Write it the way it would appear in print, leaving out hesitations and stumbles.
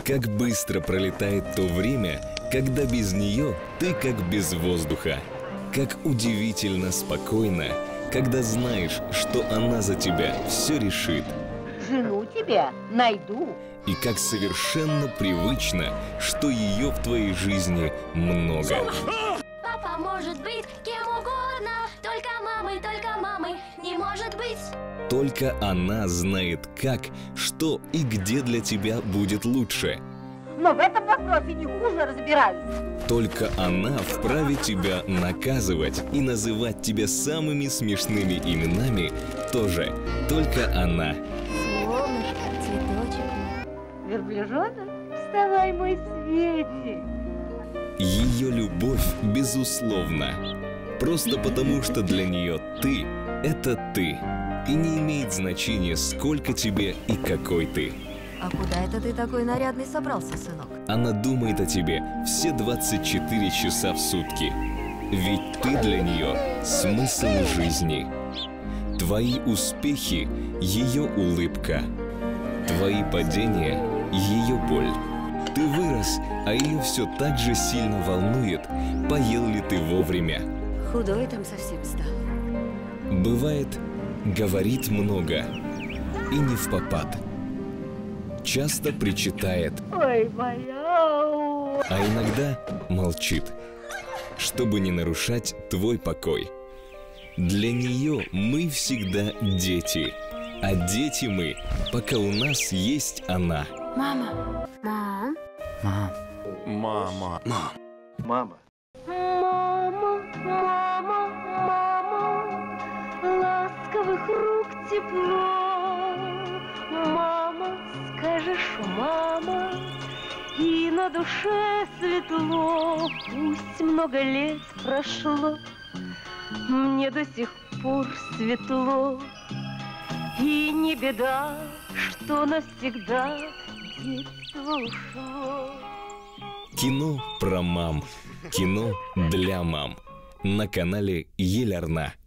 Как быстро пролетает то время, когда без нее ты как без воздуха. Как удивительно спокойно, когда знаешь, что она за тебя все решит. Жену тебе найду. И как совершенно привычно, что ее в твоей жизни много. Папа может быть кем угодно, только мамой не может быть. Только она знает, как, что и где для тебя будет лучше. Но в этом вопросе не хуже разбираюсь. Только она вправе тебя наказывать и называть тебя самыми смешными именами тоже. Только она. Солнышко, цветочек. Верблюжонок, вставай, мой Светик. Ее любовь безусловна. Просто потому, что для нее ты – это ты. И не имеет значения, сколько тебе и какой ты. А куда это ты такой нарядный собрался, сынок? Она думает о тебе все 24 часа в сутки. Ведь ты для нее смысл жизни. Твои успехи – ее улыбка. Твои падения – ее боль. Ты вырос, а ее все так же сильно волнует, поел ли ты вовремя. Худой там совсем стал. Бывает, говорит много и не впопад. Часто причитает, Ой, моя. а иногда молчит, чтобы не нарушать твой покой. Для нее мы всегда дети, а дети мы, пока у нас есть она. Мама. Мам. Мам. Мама. Мам. Мама. Мама, мама, мама, ласковых рук тепло. Мама, скажешь, мама, и на душе светло. Пусть много лет прошло, мне до сих пор светло. И не беда, что навсегда детство ушло. Кино про мам, кино для мам на канале Ель Арна.